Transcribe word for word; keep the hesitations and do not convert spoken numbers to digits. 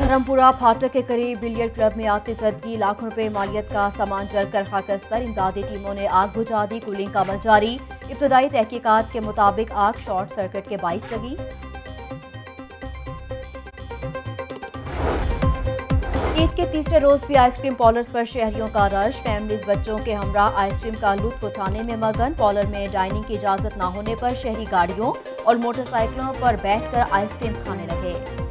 धर्मपुरा फाटक के करीब बिलियर्ड क्लब में आग की जदगी, लाखों रुपए मालियत का सामान जलकर खाकस्तर। इमदादी टीमों ने आग बुझा दी, कूलिंग का अमल जारी। इब्तदाई तहकीकात के मुताबिक आग शॉर्ट सर्किट के बाइस लगी। ईद के तीसरे रोज भी आइसक्रीम पार्लर्स पर शहरियों का रश। फैमिलीज बच्चों के हमरा आइसक्रीम का लुत्फ उठाने में मगन। पार्लर में डाइनिंग की इजाजत न होने पर शहरी गाड़ियों और मोटरसाइकिलों पर बैठकर आइसक्रीम खाने लगे।